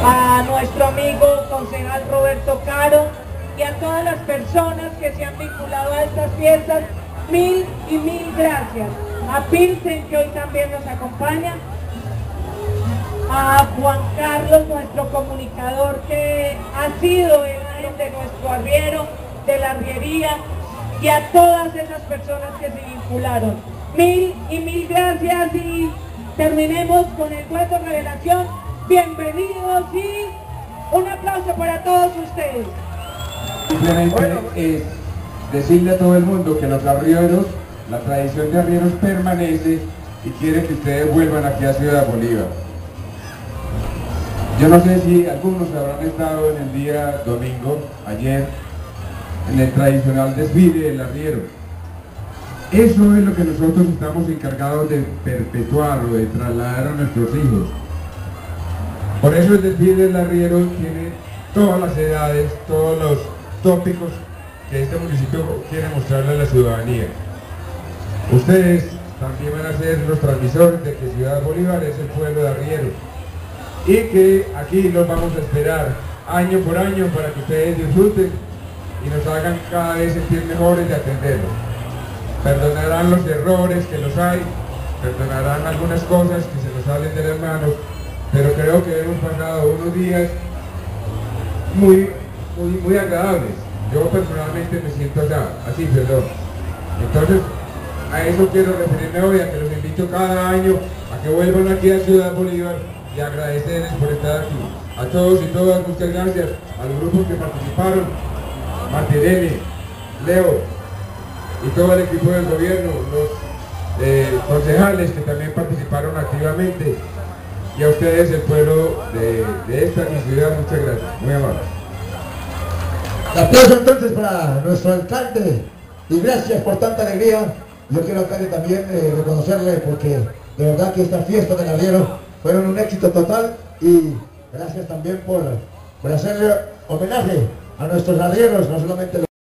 a nuestro amigo concejal Roberto Caro y a todas las personas que se han vinculado a estas fiestas, mil y mil gracias. A Pilsen, que hoy también nos acompaña, a Juan Carlos, nuestro comunicador, que ha sido el ángel de nuestro arriero, de la arriería, y a todas esas personas que se vincularon. Mil y mil gracias, y terminemos con el dueto revelación. Bienvenidos y un aplauso para todos ustedes. Simplemente es decirle a todo el mundo que los arrieros, la tradición de arrieros permanece y quiere que ustedes vuelvan aquí a Ciudad Bolívar. Yo no sé si algunos habrán estado en el día domingo, ayer, en el tradicional desfile del arriero. Eso es lo que nosotros estamos encargados de perpetuar o de trasladar a nuestros hijos. Por eso el desfile del arriero tiene todas las edades, todos los tópicos que este municipio quiere mostrarle a la ciudadanía. Ustedes también van a ser los transmisores de que Ciudad Bolívar es el pueblo de arrieros y que aquí los vamos a esperar año por año para que ustedes disfruten y nos hagan cada vez sentir mejores de atenderlos. Perdonarán los errores que los hay, perdonarán algunas cosas que se nos salen de las manos, pero creo que hemos pasado unos días muy agradables. Yo personalmente me siento así, perdón. Entonces, a eso quiero referirme hoy, a que los invito cada año a que vuelvan aquí a Ciudad Bolívar y agradecerles por estar aquí. A todos y todas, muchas gracias. A los grupos que participaron, Martinelli, Leo y todo el equipo del gobierno, los concejales que también participaron activamente, y a ustedes, el pueblo de esta mi ciudad, muchas gracias. Muy amable. Un aplauso entonces para nuestro alcalde y gracias por tanta alegría. Yo quiero, alcalde, también reconocerle, porque de verdad que estas fiestas del arriero fueron un éxito total, y gracias también por hacerle homenaje a nuestros arrieros, no solamente